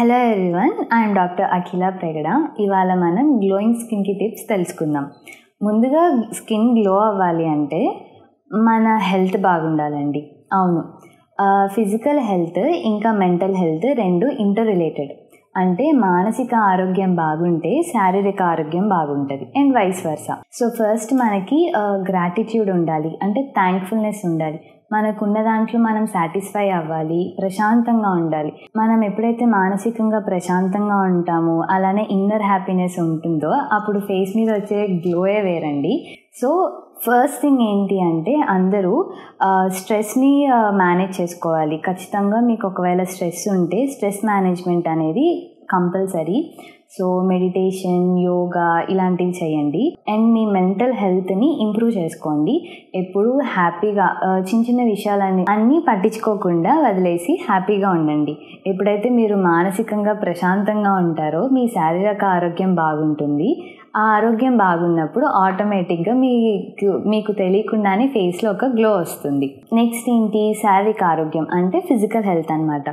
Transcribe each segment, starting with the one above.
Hello everyone, I'm doctor Akhila Pragada. ఇవాళ మనం glowing స్కిన్కి టిప్స్ తెలుసుకుందాం. ముందుగా స్కిన్ గ్లో అవ్వాలి అంటే మన హెల్త్ బాగుండాలండి. అవును, ఫిజికల్ హెల్త్ ఇంకా మెంటల్ హెల్త్ రెండు ఇంటర్ రిలేటెడ్. అంటే మానసిక ఆరోగ్యం బాగుంటే శారీరక ఆరోగ్యం బాగుంటుంది and vice versa. So first మనకి గ్రాటిట్యూడ్ ఉండాలి, అంటే థ్యాంక్ఫుల్నెస్ ఉండాలి. మనకున్న దాంట్లో మనం సాటిస్ఫై అవ్వాలి, ప్రశాంతంగా ఉండాలి. మనం ఎప్పుడైతే మానసికంగా ప్రశాంతంగా ఉంటామో, అలానే ఇన్నర్ హ్యాపీనెస్ ఉంటుందో, అప్పుడు ఫేస్ మీద వచ్చే గ్లోయే వేరండి. సో ఫస్ట్ థింగ్ ఏంటి అంటే అందరూ స్ట్రెస్ని మేనేజ్ చేసుకోవాలి. ఖచ్చితంగా మీకు ఒకవేళ స్ట్రెస్ ఉంటే స్ట్రెస్ మేనేజ్మెంట్ అనేది కంపల్సరీ. సో మెడిటేషన్, యోగా ఇలాంటివి చేయండి అండ్ మీ మెంటల్ హెల్త్ని ఇంప్రూవ్ చేసుకోండి. ఎప్పుడు హ్యాపీగా చిన్న చిన్న విషయాలన్నీ పట్టించుకోకుండా వదిలేసి హ్యాపీగా ఉండండి. ఎప్పుడైతే మీరు మానసికంగా ప్రశాంతంగా ఉంటారో మీ శారీరక ఆరోగ్యం బాగుంటుంది. ఆ ఆరోగ్యం బాగున్నప్పుడు ఆటోమేటిక్గా మీకు తెలియకుండానే ఫేస్లో ఒక గ్లో వస్తుంది. నెక్స్ట్ ఏంటి, శారీరక ఆరోగ్యం అంటే ఫిజికల్ హెల్త్ అనమాట.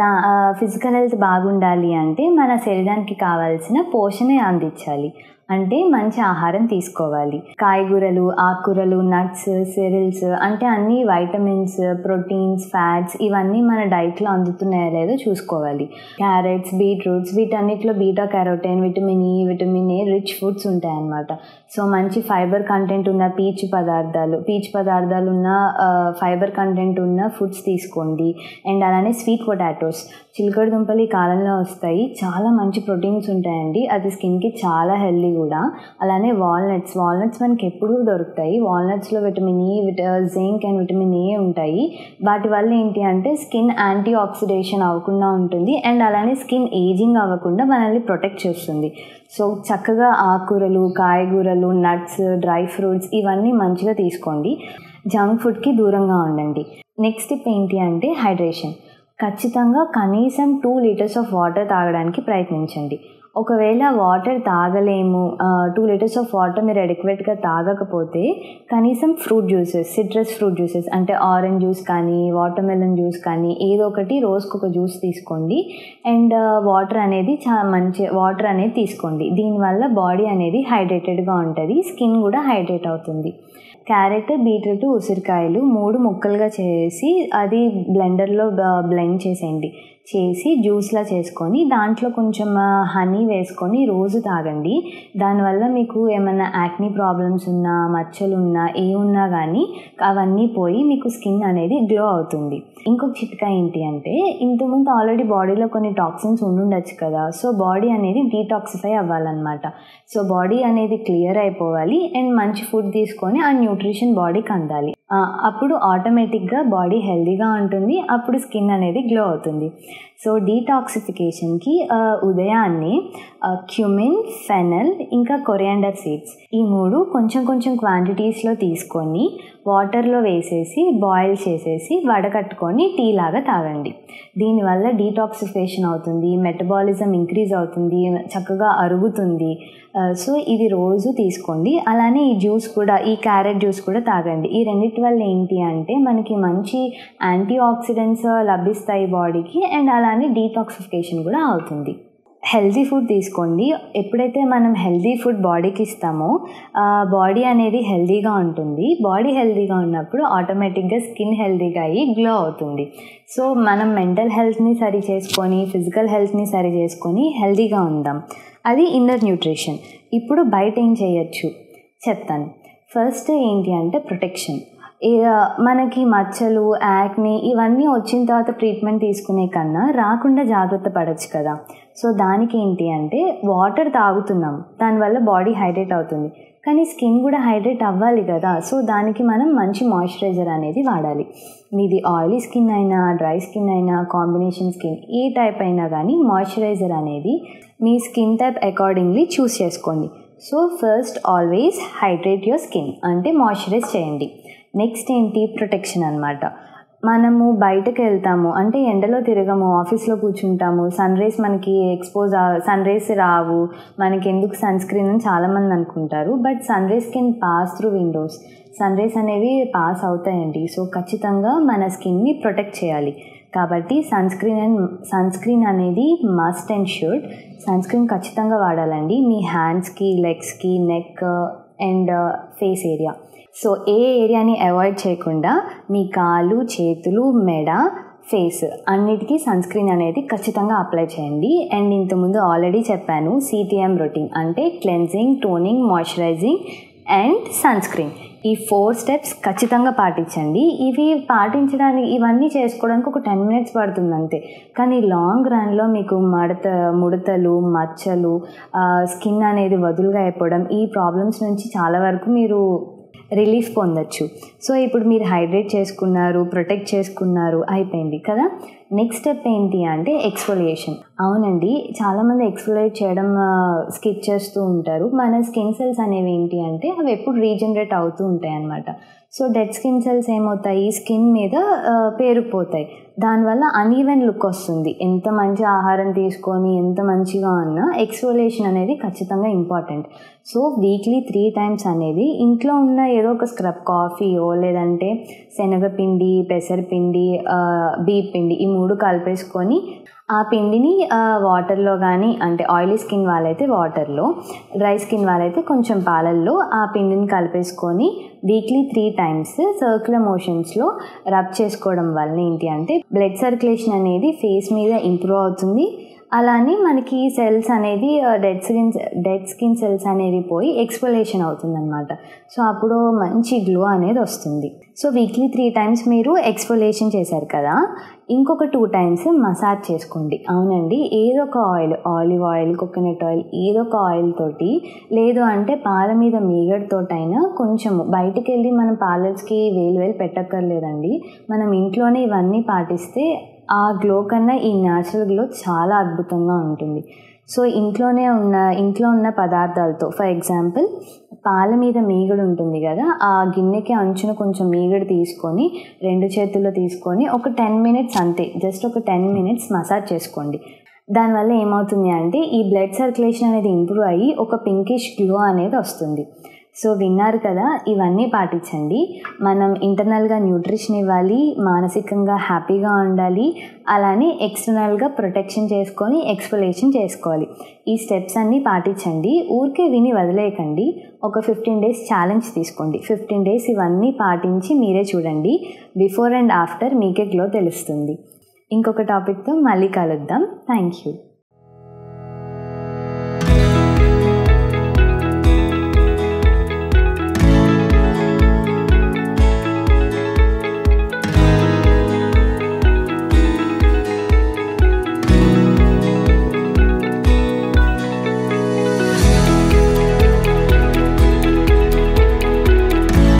ఫిజికల్ హెల్త్ బాగుండాలి అంటే మన శరీరానికి కావాల్సిన పోషణ అందించాలి. అంటే మంచి ఆహారం తీసుకోవాలి. కాయగూరలు, ఆకుకూరలు, నట్స్, సిరియల్స్, అంటే అన్ని వైటమిన్స్, ప్రోటీన్స్, ఫ్యాట్స్ ఇవన్నీ మన డైట్లో అందుతున్నాయో లేదో చూసుకోవాలి. క్యారెట్స్, బీట్రూట్స్ వీటన్నిటిలో beta carotene, vitamin E, vitamin A rich foods ఉంటాయన్నమాట. సో మంచి ఫైబర్ కంటెంట్ ఉన్న పీచు పదార్థాలు ఉన్న ఫైబర్ కంటెంట్ ఉన్న ఫుడ్స్ తీసుకోండి. అండ్ అలానే స్వీట్ పొటాటోస్, చిలకడ దుంపలు ఈ కాలంలో వస్తాయి, చాలా మంచి ప్రోటీన్స్ ఉంటాయండి. అది స్కిన్కి చాలా హెల్దీ కూడా. అలానే వాల్నట్స్ మనకి ఎప్పుడూ దొరుకుతాయి. వాల్నట్స్లో vitamin E, zinc and vitamin A ఉంటాయి. వాటి వల్ల ఏంటి అంటే స్కిన్ యాంటీ ఆక్సిడేషన్ అవ్వకుండా ఉంటుంది అండ్ అలానే స్కిన్ ఏజింగ్ అవ్వకుండా మనల్ని ప్రొటెక్ట్ చేస్తుంది. సో చక్కగా ఆకుకూరలు, కాయగూరలు, నట్స్, డ్రై ఫ్రూట్స్ ఇవన్నీ మంచిగా తీసుకోండి. జంక్ ఫుడ్కి దూరంగా ఉండండి. నెక్స్ట్ టిప్ ఏంటి అంటే హైడ్రేషన్. ఖచ్చితంగా కనీసం 2 లీటర్స్ ఆఫ్ వాటర్ తాగడానికి ప్రయత్నించండి. ఒకవేళ వాటర్ తాగలేము, 2 లీటర్స్ ఆఫ్ వాటర్ మీరు అడిక్వేట్గా తాగకపోతే కనీసం fruit juices, citrus fruit juices అంటే ఆరెంజ్ జ్యూస్ కానీ, వాటర్మెలన్ జ్యూస్ కానీ ఏదో ఒకటి రోజుకొక జ్యూస్ తీసుకోండి. అండ్ వాటర్ అనేది వాటర్ అనేది తీసుకోండి. దీనివల్ల బాడీ అనేది హైడ్రేటెడ్గా ఉంటుంది, స్కిన్ కూడా హైడ్రేట్ అవుతుంది. క్యారెట్, బీట్రూట్, ఉసిరికాయలు 3 ముక్కలుగా చేసి అది బ్లెండర్లో బ్లెండ్ చేసి జ్యూస్లా చేసుకొని దాంట్లో కొంచెం హనీ వేసుకొని రోజు తాగండి. దానివల్ల మీకు ఏమైనా యాక్నీ ప్రాబ్లమ్స్ ఉన్నా, మచ్చలు ఉన్నా, ఉన్నా కానీ అవన్నీ పోయి మీకు స్కిన్ అనేది గ్లో అవుతుంది. ఇంకొక చిట్కా ఏంటి అంటే ఇంతకుముందు ఆల్రెడీ బాడీలో కొన్ని టాక్సిన్స్ ఉండుండొచ్చు కదా. సో బాడీ అనేది డీటాక్సిఫై అవ్వాలన్నమాట. సో బాడీ అనేది క్లియర్ అయిపోవాలి అండ్ మంచి ఫుడ్ తీసుకొని ఆ న్యూట్రిషన్ బాడీకి అందాలి. అప్పుడు ఆటోమేటిక్గా బాడీ హెల్దీగా ఉంటుంది, అప్పుడు స్కిన్ అనేది గ్లో అవుతుంది. సో డీటాక్సిఫికేషన్కి ఉదయాన్నే క్యూమిన్, ఫెనల్ ఇంకా కొరియాండర్ సీడ్స్ ఈ 3 కొంచెం క్వాంటిటీస్లో తీసుకొని వాటర్లో వేసేసి బాయిల్ చేసేసి వడకట్టుకొని టీ లాగా తాగండి. దీనివల్ల డీటాక్సిఫికేషన్ అవుతుంది, మెటబాలిజం ఇంక్రీజ్ అవుతుంది, చక్కగా అరుగుతుంది. సో ఇది రోజు తీసుకోండి. అలానే ఈ క్యారెట్ జ్యూస్ కూడా తాగండి. ఈ రెండింటి వల్ల ఏంటి అంటే మనకి మంచి యాంటీ ఆక్సిడెంట్స్ లభిస్తాయి బాడీకి అండ్ అలానే డీటాక్సిఫికేషన్ కూడా అవుతుంది. హెల్తీ ఫుడ్ తీసుకోండి. ఎప్పుడైతే మనం హెల్తీ ఫుడ్ బాడీకి ఇస్తామో బాడీ అనేది హెల్తీగా ఉంటుంది. బాడీ హెల్తీగా ఉన్నప్పుడు ఆటోమేటిక్గా స్కిన్ హెల్తీగా అయ్యి గ్లో అవుతుంది. సో మనం మెంటల్ హెల్త్ని సరి చేసుకొని, ఫిజికల్ హెల్త్ని సరి చేసుకొని హెల్తీగా ఉందాం. అది ఇన్నర్ న్యూట్రిషన్. ఇప్పుడు బయట ఏం చేయొచ్చు చెప్తాను. ఫస్ట్ ఏంటి అంటే ప్రొటెక్షన్. మనకి మచ్చలు, యాక్ని ఇవన్నీ వచ్చిన తర్వాత ట్రీట్మెంట్ తీసుకునే కన్నా రాకుండా జాగ్రత్త పడవచ్చు కదా. సో దానికి ఏంటి అంటే వాటర్ తాగుతున్నాం, దానివల్ల బాడీ హైడ్రేట్ అవుతుంది, కానీ స్కిన్ కూడా హైడ్రేట్ అవ్వాలి కదా. సో దానికి మనం మంచి మాయిశ్చరైజర్ అనేది వాడాలి. మీది ఆయిలీ స్కిన్ అయినా, డ్రై స్కిన్ అయినా, కాంబినేషన్ స్కిన్ ఏ టైప్ అయినా కానీ మాయిశ్చరైజర్ అనేది మీ స్కిన్ టైప్ అకార్డింగ్లీ చూస్ చేసుకోండి. So first always hydrate your skin అంటే మాయిశ్చరైజ్ చేయండి. నెక్స్ట్ ఏంటి ప్రొటెక్షన్ అనమాట. మనము బయటకు వెళ్తాము అంటే ఎండలో తిరగము, ఆఫీస్లో కూర్చుంటాము, సన్ రైస్ మనకి సన్ రైస్ రావు, మనకి ఎందుకు సన్ స్క్రీన్ అని చాలామంది అనుకుంటారు. But sun rays can pass through windows. Sun rays అనేవి పాస్ అవుతాయండి. సో ఖచ్చితంగా మన స్కిన్ని ప్రొటెక్ట్ చేయాలి. కాబట్టి సన్ స్క్రీన్ అనేది must and should. Sunscreen ఖచ్చితంగా వాడాలండి మీ హ్యాండ్స్కి, లెగ్స్కి, neck and face area. So ఏ ఏరియాని అవాయిడ్ చేయకుండా మీ కాళ్ళు, చేతులు, మెడ, ఫేస్ అన్నిటికీ సన్ స్క్రీన్ అనేది ఖచ్చితంగా అప్లై చేయండి. అండ్ ఇంతకుముందు ఆల్రెడీ చెప్పాను, CTM రొటీన్ అంటే cleansing, toning, moisturising and sunscreen. ఈ 4 స్టెప్స్ ఖచ్చితంగా పాటించండి. ఇవన్నీ చేసుకోవడానికి ఒక 10 minutes పడుతుంది అంతే. కానీ లాంగ్ రన్లో మీకు ముడతలు, మచ్చలు, స్కిన్ అనేది వదులుగా అయిపోవడం, ఈ ప్రాబ్లమ్స్ నుంచి చాలా వరకు మీరు రిలీఫ్ పొందొచ్చు. సో ఇప్పుడు మీరు హైడ్రేట్ చేసుకున్నారు, ప్రొటెక్ట్ చేసుకున్నారు, అయిపోయింది కదా. నెక్స్ట్ స్టెప్ ఏంటి అంటే ఎక్స్ఫోలియేషన్. అవునండి, చాలామంది ఎక్స్ఫోలియేట్ చేయడం స్కిప్ చేస్తూ ఉంటారు. మన స్కిన్ సెల్స్ అనేవి ఏంటి అంటే అవి ఎప్పుడు రీజనరేట్ అవుతూ ఉంటాయి అన్నమాట. సో డెడ్ స్కిన్ సెల్స్ ఏమవుతాయి, స్కిన్ మీద పేరుకుపోతాయి. దానివల్ల అన్ఈవెన్ లుక్ వస్తుంది. ఎంత మంచి ఆహారం తీసుకొని ఎంత మంచిగా ఉన్నా ఎక్స్ఫోలియేషన్ అనేది ఖచ్చితంగా ఇంపార్టెంట్. సో వీక్లీ 3 times అనేది ఇంట్లో ఉన్న ఏదో ఒక స్క్రబ్, కాఫీయో లేదంటే శనగపిండి, పెసరపిండి, బీప్ పిండి, ఈ 3 కలిపేసుకొని ఆ పిండిని వాటర్లో కానీ, అంటే ఆయిలీ స్కిన్ వాళ్ళైతే వాటర్లో, డ్రై స్కిన్ వాళ్ళైతే కొంచెం పాలల్లో ఆ పిండిని కలిపేసుకొని వీక్లీ 3 times సర్క్యులర్ మోషన్స్లో రబ్ చేసుకోవడం వల్ల ఏంటి అంటే బ్లడ్ సర్క్యులేషన్ అనేది ఫేస్ మీద ఇంప్రూవ్ అవుతుంది. అలానే మనకి సెల్స్ అనేది డెడ్ స్కిన్ సెల్స్ అనేవి పోయి ఎక్స్ఫోలియేషన్ అవుతుందన్నమాట. సో అప్పుడు మంచి గ్లో అనేది వస్తుంది. సో వీక్లీ 3 times మీరు ఎక్స్ఫోలియేషన్ చేశారు కదా, ఇంకొక 2 times మసాజ్ చేసుకోండి. అవునండి, ఏదో ఒక oil, olive oil, coconut oil, ఏదో ఒక ఆయిల్ తోటి, లేదు అంటే పాల మీద మీగడతోటైనా కొంచెము, బయటికి వెళ్ళి మనం పార్లర్స్కి వేలు పెట్టక్కర్లేదండి. మనం ఇంట్లోనే ఇవన్నీ పాటిస్తే ఆ గ్లో కన్నా ఈ న్యాచురల్ గ్లో చాలా అద్భుతంగా ఉంటుంది. సో ఇంట్లో ఉన్న పదార్థాలతో, ఫర్ ఎగ్జాంపుల్ పాల మీద మీగడ ఉంటుంది కదా, ఆ గిన్నెకి అంచున కొంచెం మీగడ తీసుకొని 2 చేతుల్లో తీసుకొని ఒక 10 minutes అంతే, జస్ట్ ఒక 10 minutes మసాజ్ చేసుకోండి. దానివల్ల ఏమవుతుంది అంటే ఈ బ్లడ్ సర్క్యులేషన్ అనేది ఇంప్రూవ్ అయ్యి ఒక పింకిష్ గ్లో అనేది వస్తుంది. సో విన్నారు కదా, ఇవన్నీ పాటించండి. మనం ఇంటర్నల్గా న్యూట్రిషన్ ఇవ్వాలి, మానసికంగా హ్యాపీగా ఉండాలి, అలానే ఎక్స్టర్నల్గా ప్రొటెక్షన్ చేసుకొని ఎక్స్ఫోలియేషన్ చేసుకోవాలి. ఈ స్టెప్స్ అన్నీ పాటించండి. ఊరికే విని వదిలేయకండి. ఒక 15 days ఛాలెంజ్ తీసుకోండి. 15 days ఇవన్నీ పాటించి మీరే చూడండి. బిఫోర్ అండ్ ఆఫ్టర్ మీకే గ్లో తెలుస్తుంది. ఇంకొక టాపిక్తో మళ్ళీ కలుద్దాం. Thank you.